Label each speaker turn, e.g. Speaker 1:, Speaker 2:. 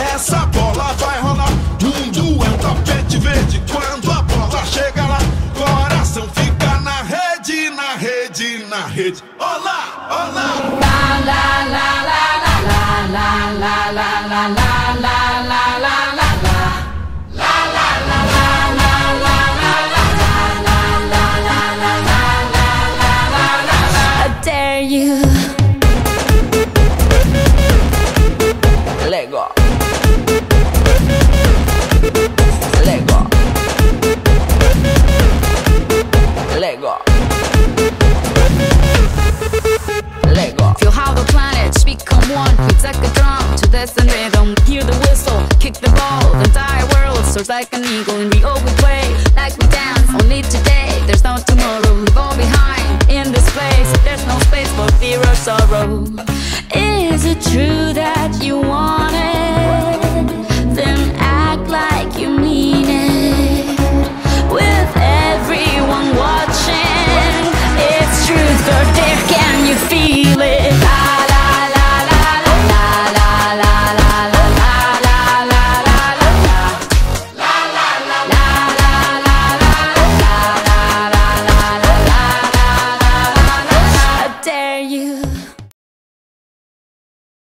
Speaker 1: essa bola vai rolar. Mundo é um tapete verde. Quando a bola chega lá, coração fica na rede, na rede, na rede. Olá, olá.
Speaker 2: La la la la la la la la la la la la la la. Dare you? Let go. Let go. Let go. Let go. Feel how the planets become one. It's like a drum to dance and rhythm. Hear the whistle, kick the ball. The entire world soars like an eagle. And we all we play like we dance. Only today, there's no tomorrow. Leave all behind in this place. There's no space for fear or sorrow. Is it true that you want